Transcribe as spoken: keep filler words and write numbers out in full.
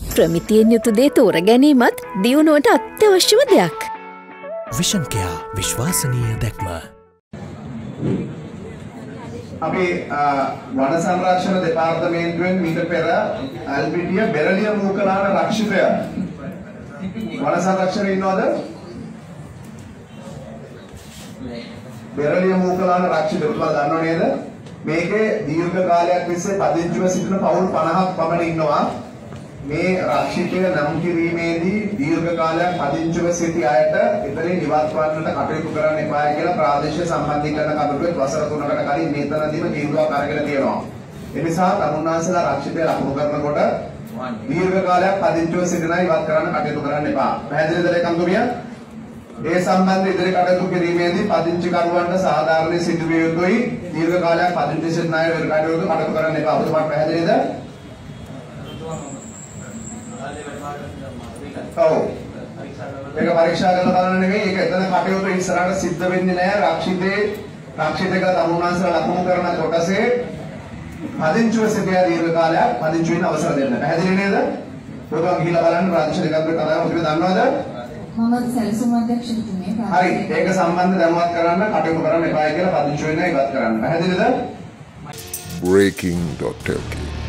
ප්‍රමිතියෙන් යුතු දේ තෝර ගැනීමත් දියුණුවට අත්‍යවශ්‍යම දෙයක්. විෂන් කෙයා විශ්වාසනීය දැක්ම. අපි වන සංරක්ෂණ දෙපාර්තමේන්තුවෙන් මීට පෙර ඇල්බිටිය බෙරළිය මූකලාන රක්ෂිතය වන සංරක්ෂණයේ ඉන්නවද? බෙරළිය මූකලාන රක්ෂිතය ඔබලා දන්නව නේද? මේකේ දීර්ඝ කාලයක් තිස්සේ පදිංචිව සිටින පවුල් පනහක් පමණ ඉන්නවා. මේ රක්ෂිතය නම් කිරීමේදී දීර්ඝ කාලයක් පදිංචිව සිටි අයට ඉතින් ඉවත් වන්නට කටයුතු කරන්න එපා කියලා ප්‍රාදේශීය සම්බන්ධීකරණ කමිටුවේ වසර තුනකට කලින් මේතනදීම තීන්දුවක් අරගෙන තියෙනවා. ඒ නිසා තමුන්නාන්සලා රක්ෂිතය ලකුණු කරනකොට දීර්ඝ කාලයක් පදිංචිව සිටින අය ඉවත් කරන්න කටයුතු කරන්න එපා. පැහැදිලිද ලේකම්තුමිය? ඒ සම්බන්ධ ඉදිරි කටයුතු කිරීමේදී පදිංචිකරුවන්ට සාධාරණ සිදුවිය යුතුයි. දීර්ඝ කාලයක් පදිංචි සිටින අය ඉදිරි කටයුතු කටයුතු කරන්න එපා. ඔබතුමාට පැහැදිලිද? ඔව්. ඒක පරීක්ෂා කරලා බලන්න නෙමෙයි. ඒක එතන කටයුතු ඉස්සරහට සිද්ධ වෙන්නේ නැහැ. රක්ෂිතේ රක්ෂිතක තමුන්නාන්සලා ලකුණු කරන කොටසේ පදිංචිව සිටියා දීර්ඝ කාලයක් පදිංචි වෙන්න අවසර දෙන්න. පැහැදිලි නේද? ඔබතුමා ගිහිල්ලා බලන්න ප්‍රාදේශීය දෙකකට කතා කරමු. ඔබ දන්නවද? මම සැලසුම් අධ්‍යක්ෂකතුමිය. හරි. ඒක සම්බන්ධ දැනුවත් කරන්න කටයුතු කරන්න එපායි කියලා පදිංචි වෙන්න ඉවත් කරන්න. පැහැදිලිද? breaking dot l k